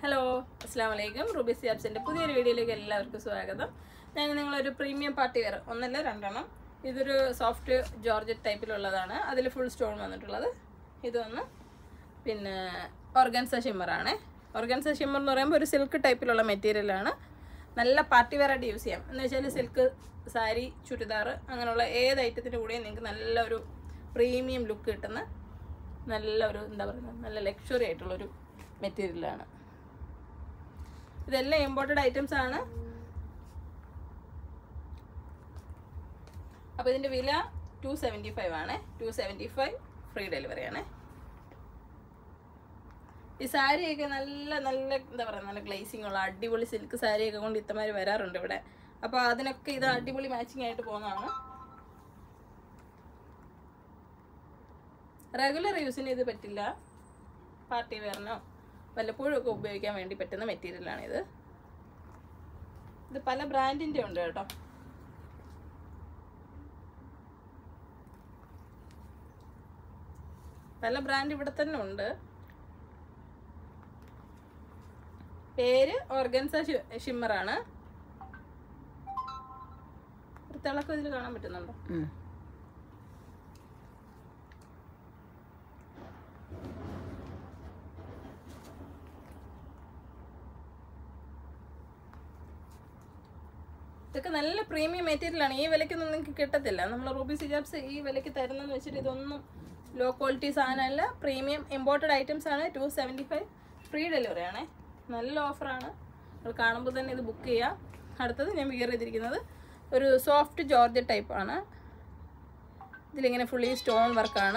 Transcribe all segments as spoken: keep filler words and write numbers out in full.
Hello അസ്സലാമു അലൈക്കും Ruby സിയാബ്സിൻ്റെ പുതിയൊരു വീഡിയോയിലേക്ക് എല്ലാവർക്കും സ്വാഗതം. ഞാൻ നിങ്ങളൊരു പ്രീമിയം പാർട്ടി വെയർ ഒന്നല്ല രണ്ടെണ്ണം, ഇതൊരു സോഫ്റ്റ് ജോർജറ്റ് ടൈപ്പിലുള്ളതാണ്. അതിൽ ഫുൾ സ്റ്റോൺ വന്നിട്ടുള്ളത്. ഇതൊന്ന് പിന്നെ ഓർഗൻസ ഷിമ്മറാണ്. ഓർഗൻസ ഷിമ്മർ എന്ന് പറയുമ്പോൾ ഒരു സിൽക്ക് ടൈപ്പിലുള്ള മെറ്റീരിയലാണ്. നല്ല പാർട്ടി വെയർ ആയിട്ട് യൂസ് ചെയ്യാം. എന്ന് വെച്ചാൽ സിൽക്ക് സാരി, ചുരിദാർ അങ്ങനെയുള്ള ഏത് ഐറ്റത്തിൻ്റെ കൂടെയും നിങ്ങൾക്ക് നല്ലൊരു പ്രീമിയം ലുക്ക് കിട്ടുന്ന നല്ല ഒരു എന്താ പറയുക നല്ല ലക്ഷറി ആയിട്ടുള്ളൊരു മെറ്റീരിയലാണ്. ഇതെല്ലാം ഇമ്പോർട്ടഡ് ഐറ്റംസ് ആണ്. അപ്പോൾ ഇതിൻ്റെ വില ടു സെവൻറ്റി ഫൈവ് ആണ്. Two seventy five free delivery ആണ്. ഈ സാരിയൊക്കെ നല്ല നല്ല എന്താ പറയുക നല്ല ഗ്ലേസിംഗ് ഉള്ള അടിപൊളി സിൽക്ക് സാരിയൊക്കെ കൊണ്ട് ഇത്തമാര് വരാറുണ്ട് ഇവിടെ. അപ്പോൾ അതിനൊക്കെ ഇത് അടിപൊളി മാച്ചിങ് ആയിട്ട് പോകുന്നതാണ്. റെഗുലർ യൂസിന് ഇത് പറ്റില്ല. പാർട്ടി വെയറിനോ വല്ലപ്പോഴും ഒക്കെ ഉപയോഗിക്കാൻ വേണ്ടി പറ്റുന്ന മെറ്റീരിയലാണിത്. ഇത് പല ബ്രാൻഡിൻ്റെ ഉണ്ട് കേട്ടോ. പല ബ്രാൻഡ് ഇവിടെ തന്നെ ഉണ്ട്. പേര് ഓർഗൻസ ഷിമ്മറാണ്. ഒരു തിളക്കം ഇതിൽ കാണാൻ പറ്റുന്നുണ്ടോ? ഇതൊക്കെ നല്ല പ്രീമിയം മെറ്റീരിയലാണ്. ഈ വിലയ്ക്കൊന്നും നിങ്ങൾക്ക് കിട്ടത്തില്ല. നമ്മൾ റൂബി സിജാബ്സ് ഈ വിലയ്ക്ക് തരുന്നതെന്ന് വെച്ചിട്ട് ഇതൊന്നും ലോ ക്വാളിറ്റി സാധനമല്ല. പ്രീമിയം ഇമ്പോർട്ടഡ് ഐറ്റംസ് ആണ്. Two seventy five free delivery ആണ്. നല്ല ഓഫറാണ്. നിങ്ങൾ കാണുമ്പോൾ തന്നെ ഇത് ബുക്ക് ചെയ്യാം. അടുത്തത് ഞാൻ വിയർ ചെയ്തിരിക്കുന്നത് ഒരു സോഫ്റ്റ് ജോർജറ്റ് ടൈപ്പാണ്. ഇതിലിങ്ങനെ ഫുള്ളി സ്റ്റോൺ വർക്കാണ്.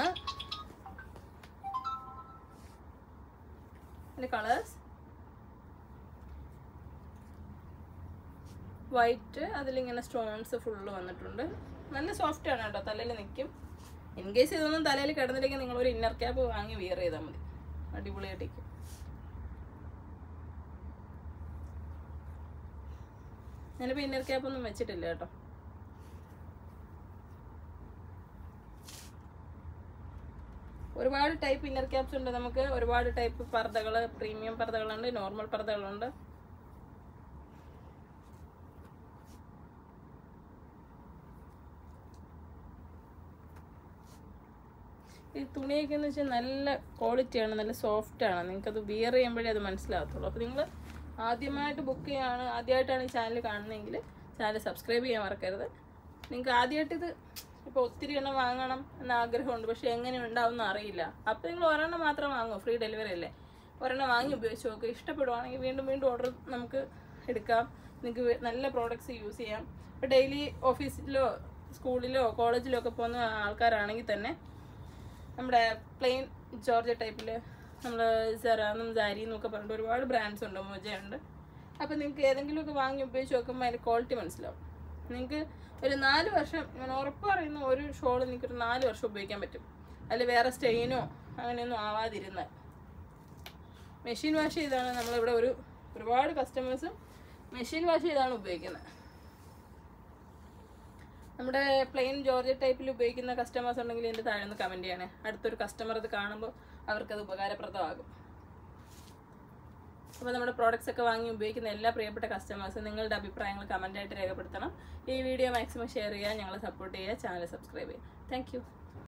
ഇതിൻ്റെ കളേഴ്സ് വൈറ്റ്, അതിലിങ്ങനെ സ്റ്റോൺസ് ഫുള്ള് വന്നിട്ടുണ്ട്. നല്ല സോഫ്റ്റ് ആണ് കേട്ടോ, തലയിൽ നിൽക്കും. ഇൻ കേസ് ഇതൊന്നും തലയിൽ കിടന്നില്ലെങ്കിൽ നിങ്ങളൊരു ഇന്നർ ക്യാപ്പ് വാങ്ങി വിയർ ചെയ്താൽ മതി. അടിപൊളിയായിട്ടിരിക്കും. ഞാനിപ്പോൾ ഇന്നർ ക്യാപ്പൊന്നും വെച്ചിട്ടില്ല കേട്ടോ. ഒരുപാട് ടൈപ്പ് ഇന്നർ ക്യാപ്സ് ഉണ്ട് നമുക്ക്. ഒരുപാട് ടൈപ്പ് പർദ്ദകൾ, പ്രീമിയം പർദ്ദകളുണ്ട്, നോർമൽ പർദ്ദകളുണ്ട്. ഈ തുണിയൊക്കെ എന്ന് വെച്ചാൽ നല്ല ക്വാളിറ്റിയാണ്, നല്ല സോഫ്റ്റാണ്. നിങ്ങൾക്കത് വിയർ ചെയ്യുമ്പോഴേ അത് മനസ്സിലാകത്തുള്ളൂ. അപ്പോൾ നിങ്ങൾ ആദ്യമായിട്ട് ബുക്ക് ചെയ്യാണ്, ആദ്യമായിട്ടാണ് ഈ ചാനൽ കാണുന്നതെങ്കിൽ ചാനൽ സബ്സ്ക്രൈബ് ചെയ്യാൻ മറക്കരുത്. നിങ്ങൾക്ക് ആദ്യമായിട്ടിത് ഇപ്പോൾ ഒത്തിരി എണ്ണം വാങ്ങണം എന്ന ആഗ്രഹമുണ്ട്, പക്ഷേ എങ്ങനെ ഉണ്ടാവുമെന്ന് അറിയില്ല. അപ്പോൾ നിങ്ങൾ ഒരെണ്ണം മാത്രം വാങ്ങുമോ, ഫ്രീ ഡെലിവറി അല്ലേ. ഒരെണ്ണം വാങ്ങി ഉപയോഗിച്ച് നോക്കുക. ഇഷ്ടപ്പെടുവാണെങ്കിൽ വീണ്ടും വീണ്ടും ഓർഡർ നമുക്ക് എടുക്കാം. നിങ്ങൾക്ക് നല്ല പ്രോഡക്റ്റ്സ് യൂസ് ചെയ്യാം. ഇപ്പോൾ ഡെയിലി ഓഫീസിലോ സ്കൂളിലോ കോളേജിലോ ഒക്കെ പോകുന്ന ആൾക്കാരാണെങ്കിൽ തന്നെ നമ്മുടെ പ്ലെയിൻ ജോർജറ്റ് ടൈപ്പിൽ നമ്മൾ സെറാന്നും സാരി എന്നൊക്കെ പറഞ്ഞിട്ട് ഒരുപാട് ബ്രാൻഡ്സ് ഉണ്ട്, മോജയുണ്ട്. അപ്പോൾ നിങ്ങൾക്ക് ഏതെങ്കിലുമൊക്കെ വാങ്ങി ഉപയോഗിച്ച് നോക്കുമ്പോൾ അതിൻ്റെ ക്വാളിറ്റി മനസ്സിലാവും. നിങ്ങൾക്ക് ഒരു നാല് വർഷം ഞാൻ ഉറപ്പ് പറയുന്ന ഒരു ഷോൾ നിങ്ങൾക്ക് ഒരു നാല് വർഷം ഉപയോഗിക്കാൻ പറ്റും. അതിൽ വേറെ സ്റ്റെയിനോ അങ്ങനെയൊന്നും ആവാതിരുന്നാൽ. മെഷീൻ വാഷ് ചെയ്താണ് നമ്മളിവിടെ ഒരു ഒരുപാട് കസ്റ്റമേഴ്സും മെഷീൻ വാഷ് ചെയ്താണ് ഉപയോഗിക്കുന്നത്. നമ്മുടെ പ്ലെയിൻ ജോർജറ്റ് ടൈപ്പിൽ ഉപയോഗിക്കുന്ന കസ്റ്റമേഴ്സ് ഉണ്ടെങ്കിൽ എൻ്റെ താഴെ ഒന്ന് കമൻറ്റ് ചെയ്യണേ. അടുത്തൊരു കസ്റ്റമർ ഇത് കാണുമ്പോൾ അവർക്കത് ഉപകാരപ്രദമാകും. അപ്പോൾ നമ്മുടെ പ്രോഡക്റ്റ്സ് ഒക്കെ വാങ്ങി ഉപയോഗിക്കുന്ന എല്ലാ പ്രിയപ്പെട്ട കസ്റ്റമേഴ്സും നിങ്ങളുടെ അഭിപ്രായങ്ങൾ കമൻറ്റായിട്ട് രേഖപ്പെടുത്തണം. ഈ വീഡിയോ മാക്സിമം ഷെയർ ചെയ്യുക, ഞങ്ങളെ സപ്പോർട്ട് ചെയ്യുക, ചാനൽ സബ്സ്ക്രൈബ് ചെയ്യുക. താങ്ക്